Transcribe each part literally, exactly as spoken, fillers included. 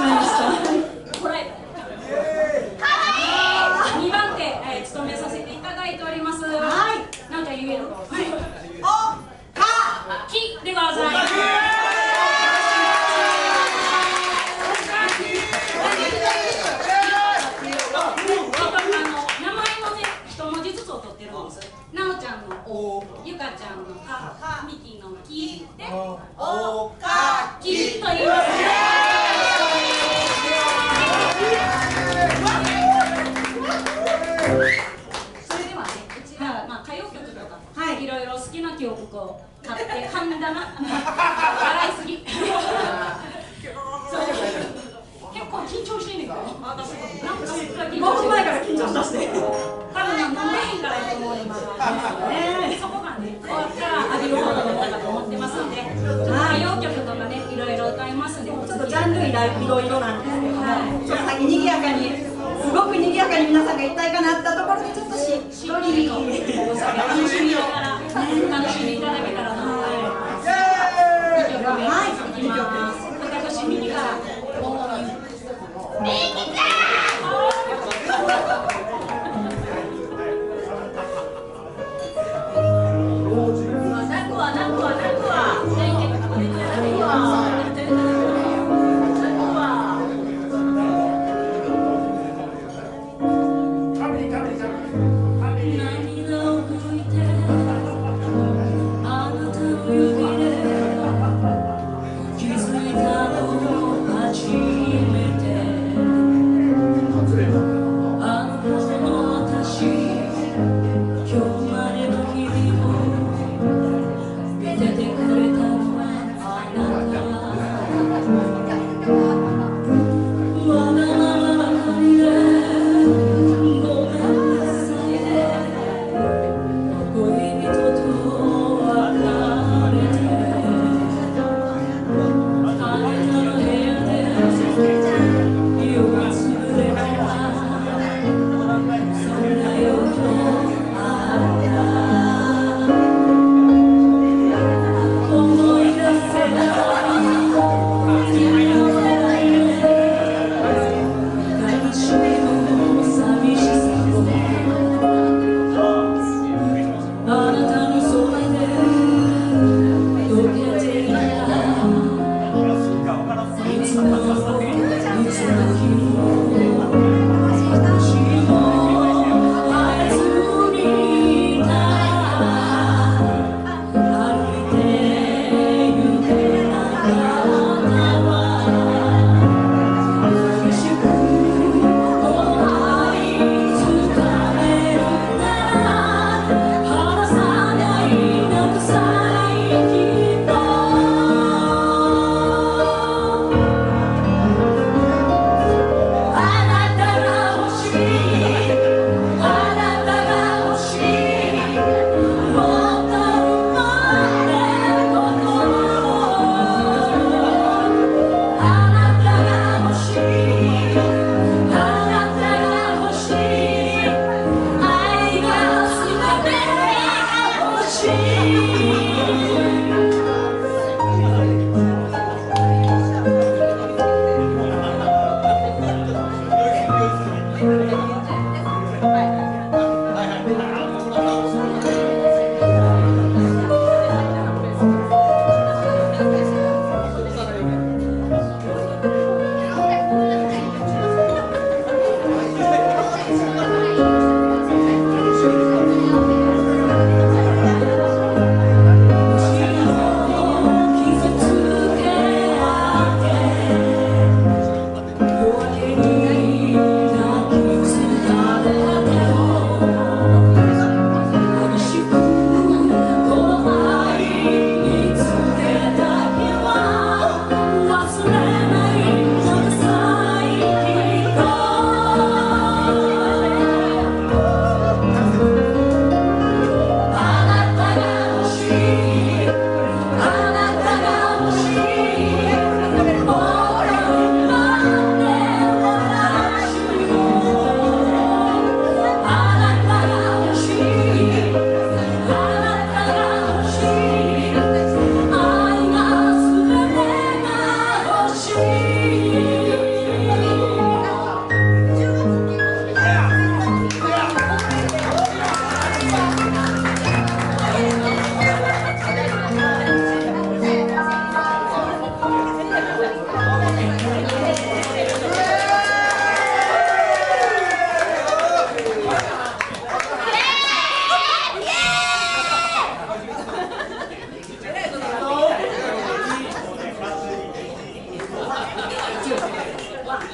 まいました。 こらえた。にばん手、えー、務めさせていただいております。はい。なんか言えるか。はい。おかきでございます。名前のね、一文字ずつを取ってるんです。なおちゃんのお、ゆかちゃんのか、みきのきでおかきと言いますね。それではね、うちはまあ歌謡曲とか、はい、いろいろ好きな曲を買って神棚洗いすぎ。結構緊張してんねんけど。なんかすごい緊張してる。ごふんまえから緊張しだして。多分飲んでへんからやと思うね、まだ。そこがね、終わったら浴びることだったかと思ってますんで、歌謡曲とかね、いろいろ歌いますんで、ちょっとジャンルいろいろなんですけども、ちょっと先にぎやかに、すごくにぎやかに皆さんが一体化なったところで、ちょっとしっとりとお酒楽しみながら楽しんでいただけたらなと思います。にきょくめ、はい、いきます。私、右から。ミキちゃん！泣くわ、泣くわ、泣くわ。泣くわ。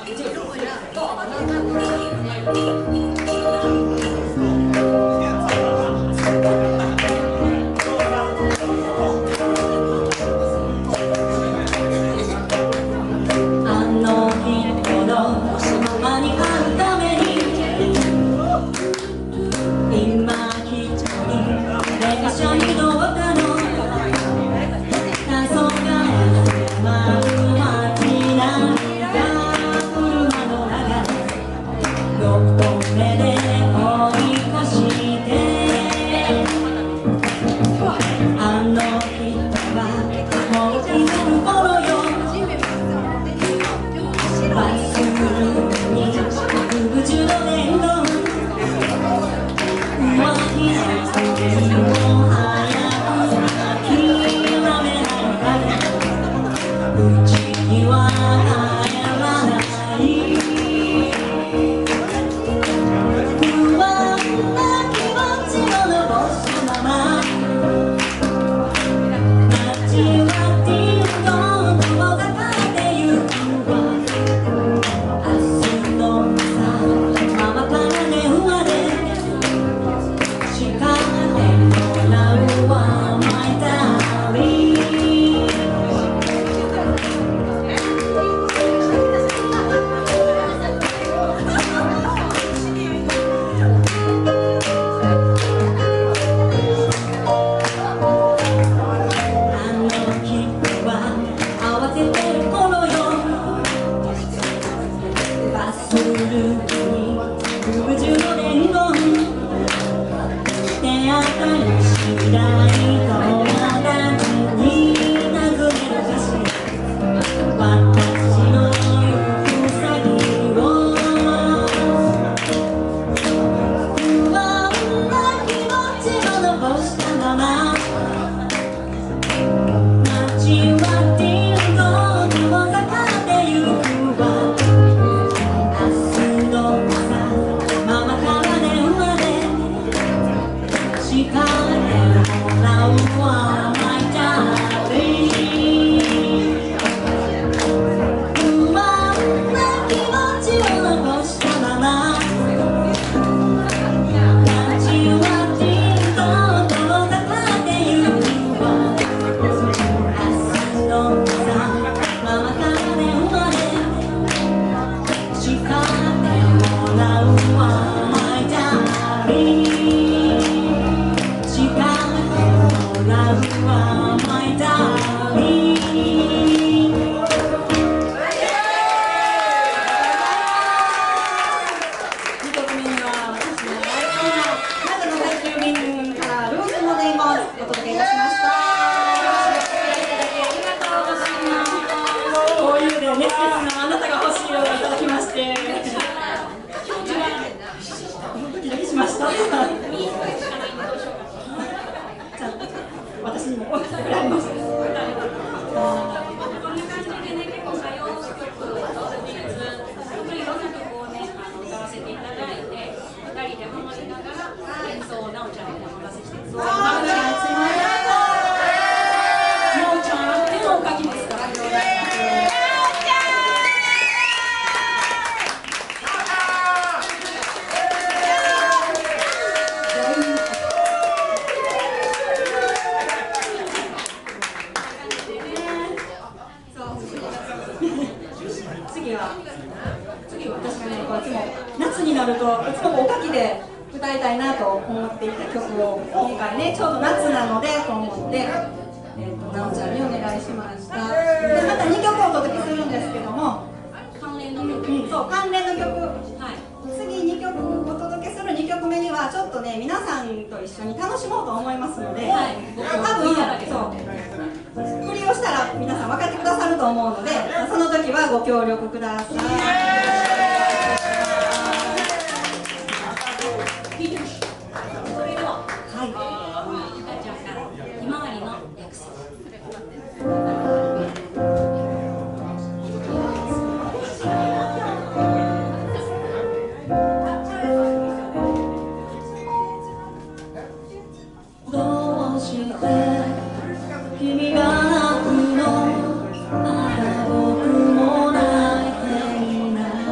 君が泣くのまだ僕も泣いていない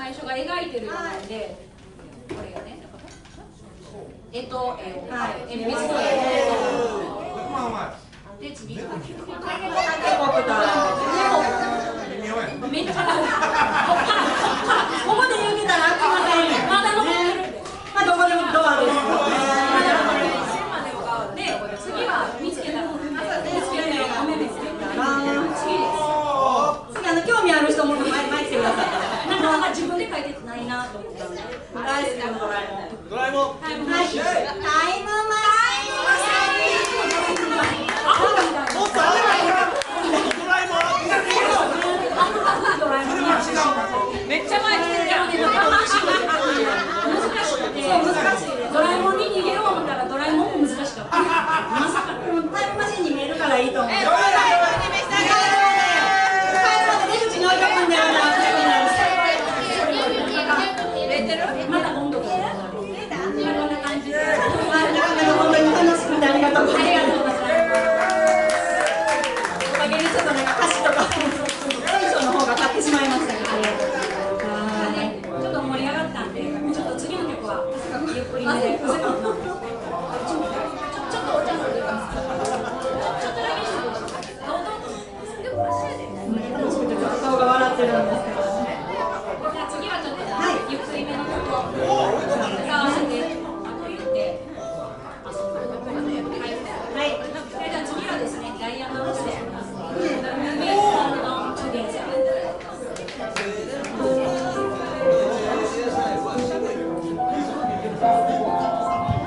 最初が描いてるようなんで、これがね、えっと、えっと、鉛筆とえっと。で次が。めっちゃここで言うてたらあきません。まだ残ってるんで。まあどこでもドアです。で次は見つけたら見つけたらお目見つけたら次です。次あの興味ある人も前前来てくださった。なかなか自分で書いてないなと思ったんで。大好きなドラえもん。ドラえもん。タイムマシーン。タイムマシーン。めっちゃ前来てるけどね、難しくて難しい。ドラえもんに逃げよう思ったらドラえもんも難しかった。まさかタイムマシンに見えるからいいと思う。帰るまで出口に置いとくんだよな。まだ温度がこんな感じで。本当に楽しくてありがとうございます。おかげでちょっとなんか歌詞とかテンションの方が立ってしまいましたけど。ちょっと盛り上がったんで、ちょっと次の曲はゆっくりめで。ちょっとお茶飲んでます。ちょっとだけしてください。でも足で。顔が笑ってるんですけど。じゃあ次はちょっとゆっくりめの曲を歌わせてあと言って。はい。じゃあ次はですね、ダイアナロスで。Thank you.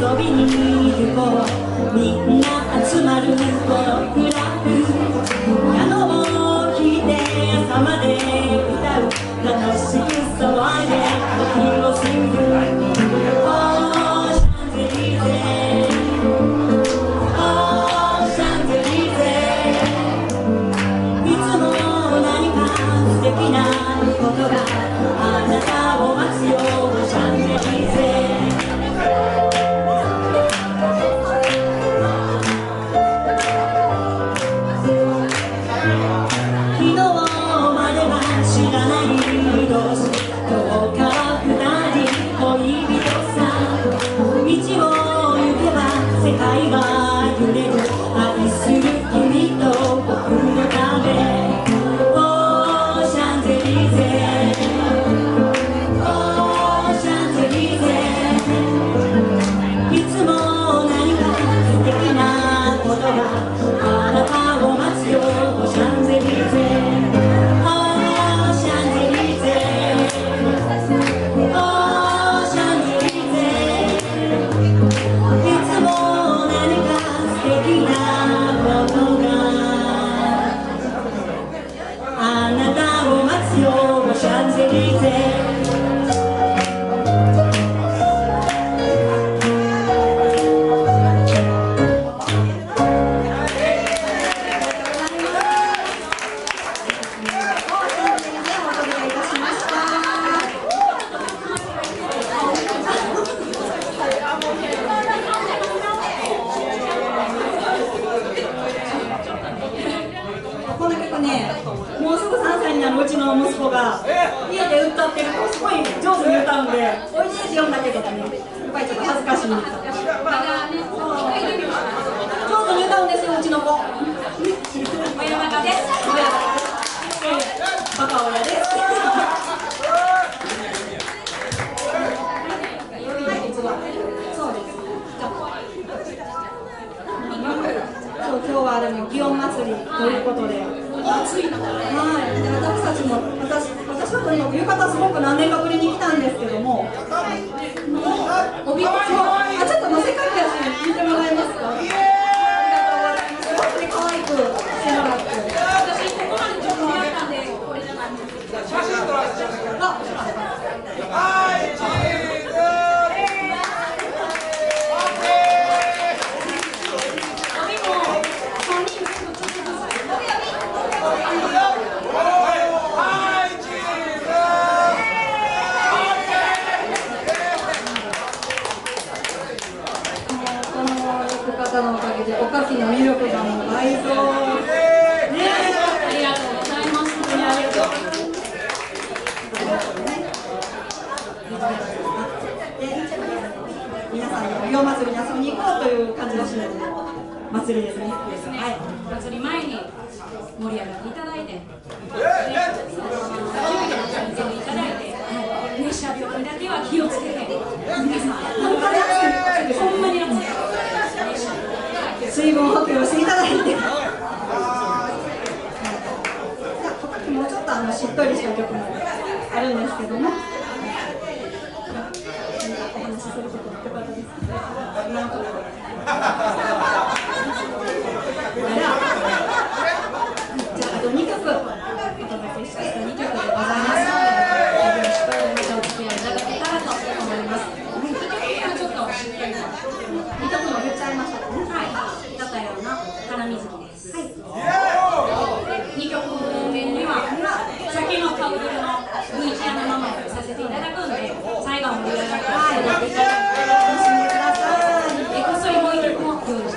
遊びに行こうみんな集まるこのクラブピアノを弾いて朝まで歌う楽しく騒いで時を過ぎるオーシャンゼリーゼオーシャンゼリーゼいつも何か素敵なことがあなたを待つよシャンゼリーゼ水分補給をしていただいて、もうちょっとあのしっとりした曲もあるんですけども、お話しすることもよかったです。じゃああとにきょくお届けしたにきょくでございますので、よろしくお付き合いいただけたらと思います。にきょくちょっとしっかりとにきょくも言っちゃいましたね。はい。だったような花水木です。はい。にきょく目には酒の香りの ブイジーエム のままさせていただくんで、最後もいろいろと踊っていただいて楽しんでください。薬もういっこも用意して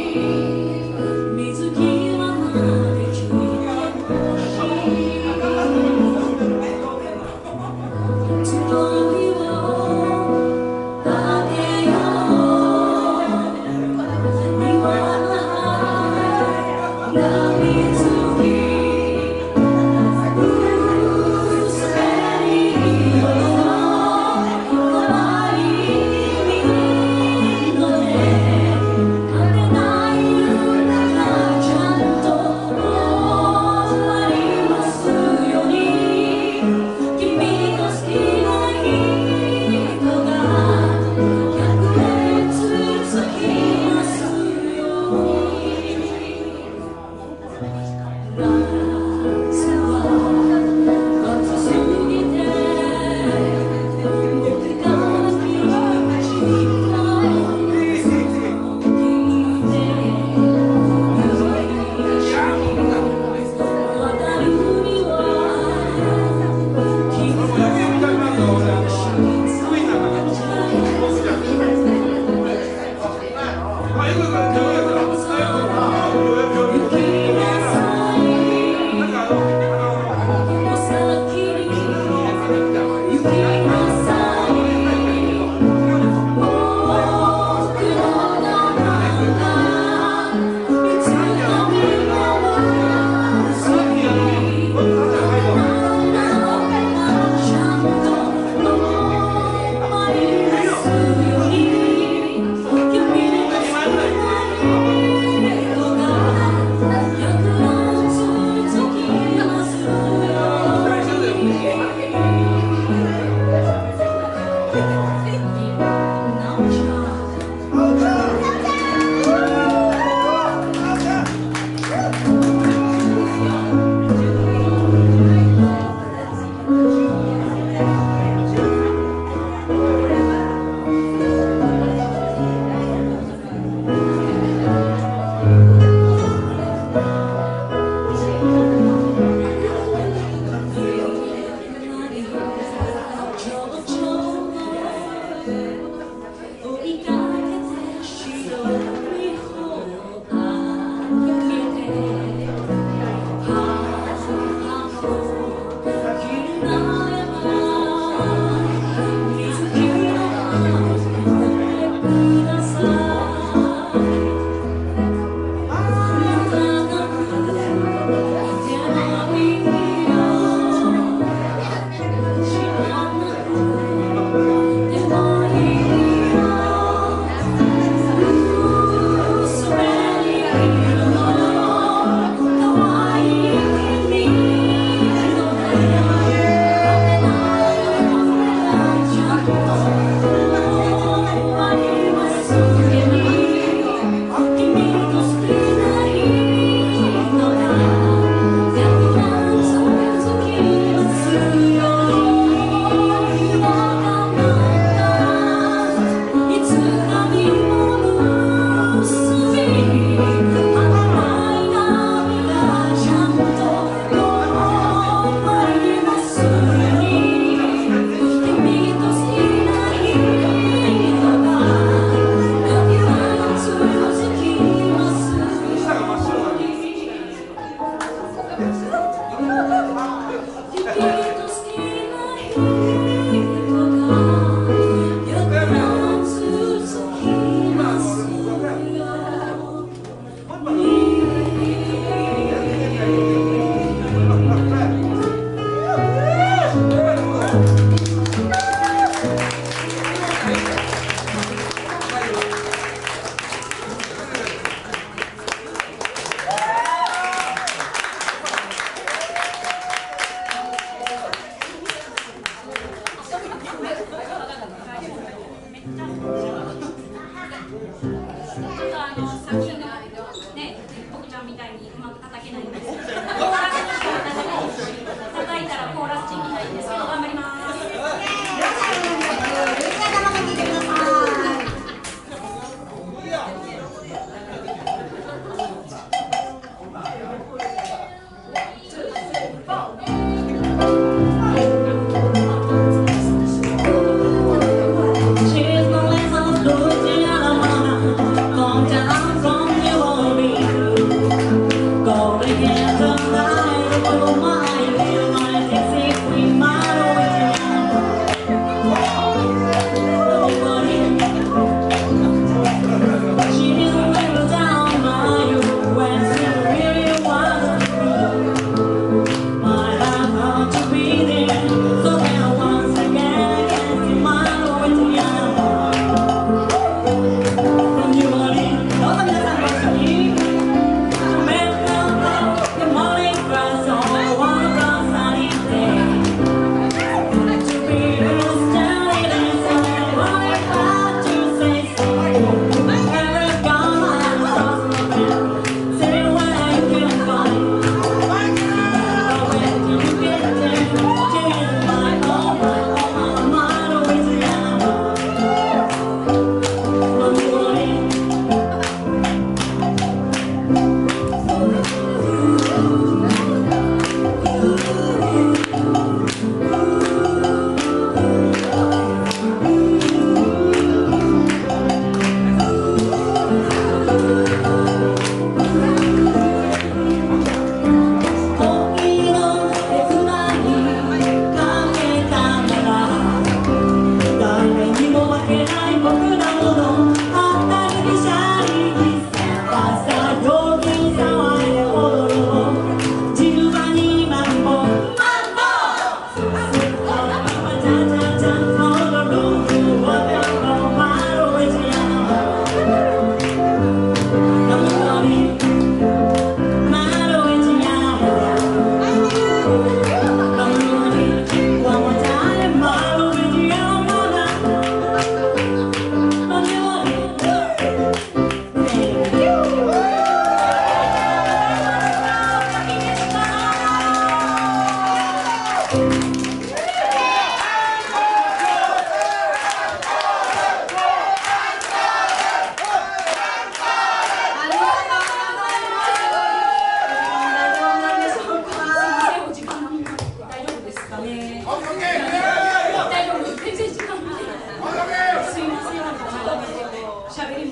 She's the last of the blue, and I'm gonna come down from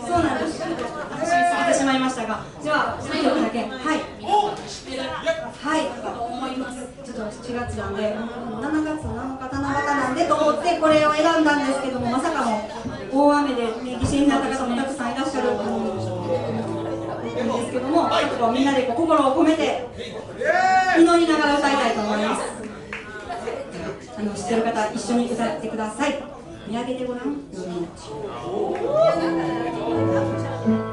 そうなんです。私過ぎてしまいましたが、じゃあいっきょくだけ、はいはいと思います。ちょっとしちがつなんで、しちがつなのか七夕なんでと思ってこれを選んだんですけども、まさかの大雨で、ね、犠牲になった方もたくさんいらっしゃると思うんですけども、ちょっとこうみんなでこう心を込めて祈りながら歌いたいと思います。あの知ってる方一緒に歌ってください。見上げてごらん。